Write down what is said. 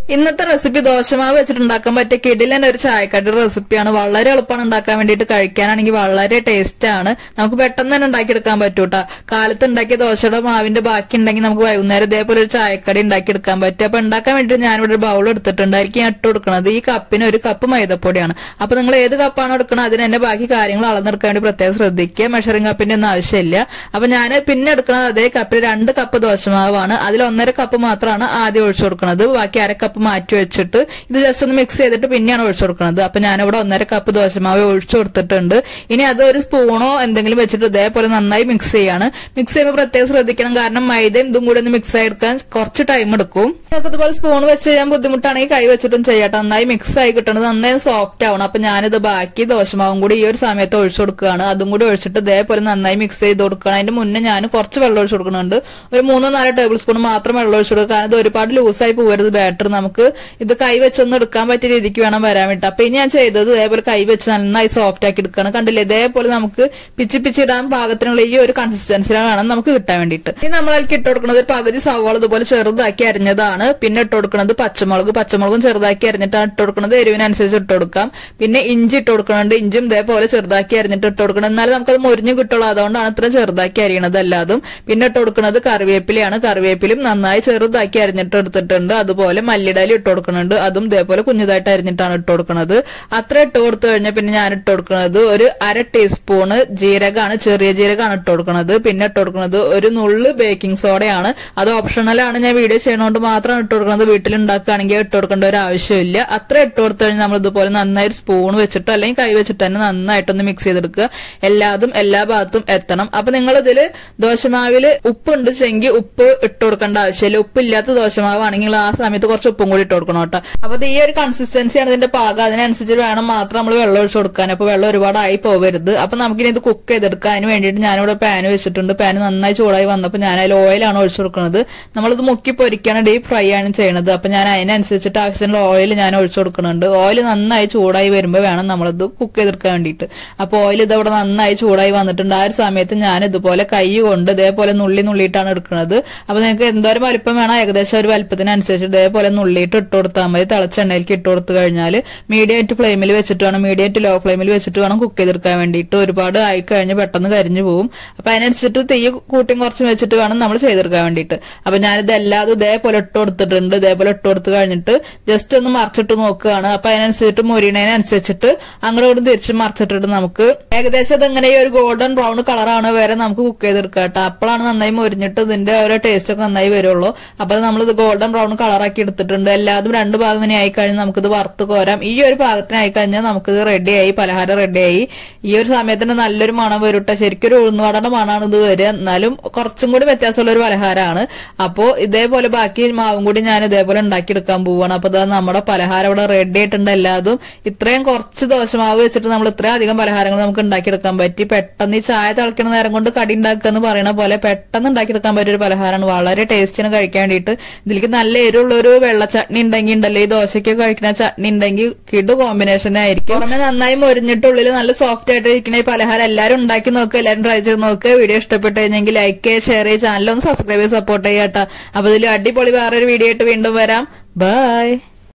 ഇന്നത്തെ റെസിപ്പി ദോശമാവ് വെച്ചിട്ടുണ്ടാക്കാൻ പറ്റിയ കിടിലൻ ഒരു ചായക്കടിയുടെ റെസിപ്പിയാണ്. വളരെ എളുപ്പമാണ് ഉണ്ടാക്കാൻ വേണ്ടിയിട്ട്. കഴിക്കാനാണെങ്കിൽ വളരെ ടേസ്റ്റ് ആണ്. നമുക്ക് പെട്ടെന്ന് തന്നെ ഉണ്ടാക്കിയെടുക്കാൻ പറ്റൂട്ടാ. കാലത്ത് ഉണ്ടാക്കിയ ദോശയുടെ മാവിന്റെ ബാക്കി ഉണ്ടെങ്കിൽ നമുക്ക് വൈകുന്നേരം ഇതേപോലെ ഒരു ചായക്കടി ഉണ്ടാക്കിയെടുക്കാൻ പറ്റും. അപ്പൊ ഉണ്ടാക്കാൻ വേണ്ടിയിട്ട് ഞാനിവിടെ ഒരു ബൗൾ എടുത്തിട്ടുണ്ട്. അതിലേക്ക് ഞാൻ ഇട്ട് കൊടുക്കുന്നത് ഈ കപ്പിന് ഒരു കപ്പ് മൈദപ്പൊടിയാണ്. അപ്പൊ നിങ്ങൾ ഏത് കപ്പാണ് എടുക്കുന്നത് അതിന് തന്നെ ബാക്കി കാര്യങ്ങൾ അളന്നെടുക്കാൻ വേണ്ടി പ്രത്യേകം ശ്രദ്ധിക്കുക. മെഷറിംഗ് കപ്പിന്റെ ഒന്നും ആവശ്യമില്ല. അപ്പൊ ഞാൻ പിന്നെ എടുക്കുന്നത് അതേ കപ്പിൽ 2 കപ്പ് ദോശമാവാണ്. അതിൽ 1.5 കപ്പ് മാത്രമാണ് ആദ്യം ഒഴിച്ചു കൊടുക്കുന്നത്. ബാക്കി 1/2 കപ്പ് മാറ്റി വെച്ചിട്ട് ഇത് ജസ്റ്റ് ഒന്ന് മിക്സ് ചെയ്തിട്ട് പിന്നെയാണ് ഒഴിച്ചു കൊടുക്കുന്നത്. അപ്പൊ ഞാനിവിടെ 1.5 കപ്പ് ദോശമാവ് ഒഴിച്ചു കൊടുത്തിട്ടുണ്ട്. ഇനി അത് ഒരു സ്പൂണോ എന്തെങ്കിലും വെച്ചിട്ട് ഇതേപോലെ നന്നായി മിക്സ് ചെയ്യാണ്. മിക്സ് ചെയ്യുമ്പോൾ പ്രത്യേകം ശ്രദ്ധിക്കണം. കാരണം മൈദയും ഇതും കൂടി ഒന്ന് മിക്സ് ആയെടുക്കാൻ കുറച്ച് ടൈം എടുക്കും. നിങ്ങൾക്ക് ഇതുപോലെ സ്പൂൺ വെച്ച് ചെയ്യാൻ ബുദ്ധിമുട്ടാണെങ്കിൽ കൈ വെച്ചിട്ടും ചെയ്യാട്ടെ. നന്നായി മിക്സ് ആയി കിട്ടുന്നത് നന്നായി സോഫ്റ്റ് ആവണം. അപ്പൊ ഞാനിത് ബാക്കി ദോശമാവും കൂടി ഈ ഒരു സമയത്ത് ഒഴിച്ചു കൊടുക്കുകയാണ്. അതും കൂടി ഒഴിച്ചിട്ട് ഇതേപോലെ നന്നായി മിക്സ് ചെയ്ത് കൊടുക്കണം. അതിന്റെ മുന്നേ ഞാൻ കുറച്ച് വെള്ളം ഒഴിച്ചു കൊടുക്കുന്നുണ്ട്. ഒരു 3-4 ടേബിൾ സ്പൂൺ മാത്രം വെള്ളം ഒഴിച്ചു കൊടുക്കുക. കാരണം ഇത് ഒരുപാട് ലൂസായി പോകരുത് ബാറ്റർ. നമുക്ക് ഇത് കൈ വെച്ചൊന്നും എടുക്കാൻ പറ്റിയ രീതിക്ക് വേണം വരാൻ വേണ്ടി. അപ്പൊ ഇനി ഞാൻ ചെയ്തത് ഇതേപോലെ കൈ വെച്ച് നന്നായി സോഫ്റ്റ് ആക്കി എടുക്കണം. കണ്ടില്ലേ, ഇതേപോലെ നമുക്ക് പിച്ചിടാൻ പാകത്തിനുള്ള ഈ ഒരു കൺസിസ്റ്റൻസിലാണ് വേണം നമുക്ക് കിട്ടാൻ വേണ്ടിയിട്ട്. ഇനി നമ്മൾ അതിലേക്ക് ഇട്ട് കൊടുക്കുന്നത് ഒരു പകുതി സവാള ഇതുപോലെ ചെറുതാക്കി അരിഞ്ഞതാണ്. പിന്നെ ഇട്ട് കൊടുക്കുന്നത് പച്ചമുളകും ചെറുതാക്കി അരിഞ്ഞിട്ടാണ് ഇട്ട് കൊടുക്കുന്നത്. എരിവിനനുസരിച്ച് ഇട്ട് കൊടുക്കാം. പിന്നെ ഇഞ്ചി ഇട്ട് കൊടുക്കുന്നുണ്ട്. ഇഞ്ചും ഇതേപോലെ ചെറുതാക്കി അരിഞ്ഞിട്ട് ഇട്ട് കൊടുക്കണം. എന്നാലും നമുക്കത് മൊരിഞ്ഞു കിട്ടുള്ളൂ. അതുകൊണ്ടാണ് ഇത്ര ചെറുതാക്കി അരിയണത് എല്ലാതും. പിന്നെ ഇട്ട് കൊടുക്കുന്നത് കറിവേപ്പിലയാണ്. കറിവേപ്പിലും നന്നായി ചെറുതാക്കി അരിഞ്ഞിട്ട് എടുത്തിട്ടുണ്ട്. അതുപോലെ മല്ലിടലി ഇട്ട് കൊടുക്കുന്നുണ്ട്. അതും ഇതേപോലെ കുഞ്ഞതായിട്ട് അരിഞ്ഞിട്ടാണ് ഇട്ട് കൊടുക്കുന്നത്. അത്ര ഇട്ട് കൊടുത്തു കഴിഞ്ഞാൽ പിന്നെ ഞാൻ ഇട്ട് കൊടുക്കുന്നത് ഒരു 1/2 ടീസ്പൂണ് ജീരകമാണ്, ചെറിയ ജീരകമാണ് ഇട്ട് കൊടുക്കുന്നത്. പിന്നെ ഇട്ട് കൊടുക്കുന്നത് ഒരു നുള്ള് ബേക്കിംഗ് സോഡയാണ്. അത് ഓപ്ഷണലാണ്. ഞാൻ വീഡിയോ ചെയ്യണോണ്ട് മാത്രമാണ് ഇട്ട് കൊടുക്കുന്നത്. വീട്ടിലുണ്ടാക്കുകയാണെങ്കിൽ ഇട്ട് കൊടുക്കേണ്ട ഒരു ആവശ്യമില്ല. അത്ര ഇട്ട് കൊടുത്തു കഴിഞ്ഞാൽ നമ്മൾ ഇതുപോലെ നന്നായി സ്പൂൺ വെച്ചിട്ടോ അല്ലെങ്കിൽ കൈ വെച്ചിട്ട് തന്നെ നന്നായിട്ടൊന്ന് മിക്സ് ചെയ്തെടുക്കുക. എല്ലാതും എല്ലാ ഭാഗത്തും എത്തണം. അപ്പൊ നിങ്ങൾ ഇതില് ദോശമാവില് ഉപ്പ് ഉണ്ടെങ്കിൽ ഉപ്പ് ഇട്ട് കൊടുക്കേണ്ട ആവശ്യമില്ല. ഉപ്പില്ലാത്ത ദോശമാവാണെങ്കിൽ ആ സമയത്ത് കുറച്ച് ഉപ്പും കൂടി ഇട്ട് കൊടുക്കണം കേട്ടോ. അപ്പൊ ഈ ഒരു കൺസിസ്റ്റൻസിയാണ് ഇതിന്റെ പാകം. അതിനനുസരിച്ച് വേണം മാത്രം നമ്മൾ വെള്ളം ഒഴിച്ചു കൊടുക്കാൻ. അപ്പൊ വെള്ളം ഒരുപാട് ആയി പോകരുത്. അപ്പൊ നമുക്കിനി ഇത് കുക്ക് ചെയ്തെടുക്കാൻ. അതിന് വേണ്ടിയിട്ട് ഞാനിവിടെ പാന് വെച്ചിട്ടുണ്ട്. പാന് നന്നായി ചൂടായി വന്നപ്പോൾ ഞാൻ അതിൽ ഓയിലാണ് ഒഴിച്ചു കൊടുക്കുന്നത്. നമ്മളിത് മുക്കി പൊരിക്കാണ്, ഡീപ് ഫ്രൈ ആണ് ചെയ്യുന്നത്. അപ്പൊ ഞാൻ അതിനനുസരിച്ചിട്ട് ആവശ്യമുള്ള ഓയിൽ ഞാൻ ഒഴിച്ചു കൊടുക്കുന്നുണ്ട്. ഓയിൽ നന്നായി ചൂടായി വരുമ്പോൾ വേണം നമ്മളിത് കുക്ക് ചെയ്തെടുക്കാൻ വേണ്ടിയിട്ട്. അപ്പൊ ഓയിൽ ഇതവിടെ നന്നായി ചൂടായി വന്നിട്ടുണ്ട്. ആ ഒരു സമയത്ത് ഞാൻ ഇതുപോലെ കൈ കൊണ്ട് ഇതേപോലെ നുള്ളിയിട്ടാണ് എടുക്കുന്നത്. അപ്പൊ നിങ്ങൾക്ക് എന്തോരം വലിപ്പം വേണം ഏകദേശം ഒരു വലിപ്പത്തിനനുസരിച്ച് ഇതേപോലെ നുള്ളിയിട്ട് ഇട്ട് കൊടുത്താൽ മതി. തിളച്ച എണ്ണയിലേക്ക് ഇട്ട് കൊടുത്തു കഴിഞ്ഞാൽ മീഡിയം ടു ഫ്ലെയിമിൽ വെച്ചിട്ട് വേണം, മീഡിയം ടു ലോ ഫ്ലെയിമിൽ വെച്ചിട്ട് വേണം കുക്ക് ചെയ്തെടുക്കാൻ വേണ്ടിയിട്ട്. ഒരുപാട് ആയി കഴിഞ്ഞ് പെട്ടെന്ന് കരിഞ്ഞു പോകും. അപ്പൊ അതിനനുസരിച്ചിട്ട് തീ കൂട്ടിയും കുറച്ചും വെച്ചിട്ട് വേണം നമ്മൾ ചെയ്തെടുക്കാൻ വേണ്ടിയിട്ട്. അപ്പൊ ഞാനിത് എല്ലാതും ഇതേപോലെ ഇട്ട് കൊടുത്തിട്ടുണ്ട്. ഇതേപോലെ ഇട്ട് കൊടുത്ത് കഴിഞ്ഞിട്ട് ജസ്റ്റ് ഒന്ന് മറിച്ചിട്ട് നോക്കുകയാണ്. അപ്പൊ അതിനനുസരിച്ചിട്ട് മുരിയണതിനനുസരിച്ചിട്ട് അങ്ങോട്ടും തിരിച്ച് മറിച്ചിട്ടിട്ട് നമുക്ക് ഏകദേശം ഇതെങ്ങനെ ഒരു ഗോൾഡൻ ബ്രൗൺ കളറാണ് വരെ നമുക്ക് കുക്ക് ചെയ്തെടുക്കാം കേട്ടോ. അപ്പോഴാണ് നന്നായി മുരിഞ്ഞിട്ട് ഇതിന്റെ ഓരോ ടേസ്റ്റ് ഒക്കെ നന്നായി വരുള്ളൂ. അപ്പൊ നമ്മൾ ഇത് ഗോൾഡൻ ബ്രൗൺ കളറാക്കി എടുത്തിട്ടുണ്ട്. എല്ലാതും 2 ഭാഗം ഇങ്ങനെ ആയിക്കഴിഞ്ഞാൽ നമുക്കിത് വറുത്ത് കോരാം. ഈ ഒരു ഭാഗത്തിനായി കഴിഞ്ഞാൽ നമുക്കിത് റെഡിയായി, പലഹാരം റെഡിയായി. ഈ ഒരു സമയത്തിന് നല്ലൊരു മണം വരൂട്ടെ. ശരിക്കും ഒരു ഉഴുന്നുവടയുടെ മണമാണ് ഇത് വരിക. എന്നാലും കുറച്ചും കൂടി വ്യത്യാസമുള്ള ഒരു പലഹാരമാണ്. അപ്പോ ഇതേപോലെ ബാക്കി മാവും കൂടി ഞാൻ ഇതേപോലെ ഉണ്ടാക്കിയെടുക്കാൻ പോവുകയാണ്. അപ്പൊ ഇതാ നമ്മുടെ പലഹാരം ഇവിടെ റെഡി ആയിട്ടുണ്ട്. എല്ലാതും ഇത്രയും കുറച്ച് ദോശമാവ് വെച്ചിട്ട് നമ്മൾ ഇത്രയും അധികം പലഹാരങ്ങൾ നമുക്ക് ഉണ്ടാക്കിയെടുക്കാൻ പറ്റി. പെട്ടെന്ന് ഈ ചായ തിളക്കുന്ന നേരം കൊണ്ട് കടി ഉണ്ടാക്കുക എന്ന് പറയുന്ന പോലെ പെട്ടെന്ന് ഉണ്ടാക്കിയെടുക്കാൻ പറ്റിയ ഒരു പലഹാരമാണ്. വളരെ ടേസ്റ്റിന് കഴിക്കാൻ വേണ്ടിയിട്ട്. ഇതിലേക്ക് നല്ല എരിവുള്ള ഒരു വെള്ള ചട്നി ഉണ്ടെങ്കിൽ ഉണ്ടല്ലോ, ഈ ദോശയ്ക്ക് കഴിക്കുന്ന ചട്നി ഉണ്ടെങ്കിൽ കിടു കോമ്പിനേഷൻ ആയിരിക്കും. പുറമെ നന്നായി മൊരിഞ്ഞിട്ടുള്ളിൽ നല്ല സോഫ്റ്റ് ആയിട്ട് ഇരിക്കുന്ന ഈ പലഹാരം എല്ലാവരും ഉണ്ടാക്കി നോക്കുക, എല്ലാവരും ട്രൈ ചെയ്ത് നോക്കുക. വീഡിയോ ഇഷ്ടപ്പെട്ടു കഴിഞ്ഞെങ്കിൽ ലൈക്ക് ചെയ്യുക, ഷെയർ ചെയ്യുക, ചാനലൊന്ന് സബ്സ്ക്രൈബ് ചെയ്ത് സപ്പോർട്ട് ചെയ്യാട്ടോ. അപ്പൊ ഇതിൽ അടിപൊളി വേറൊരു വീഡിയോ ആയിട്ട് വീണ്ടും വരാം. ബൈ.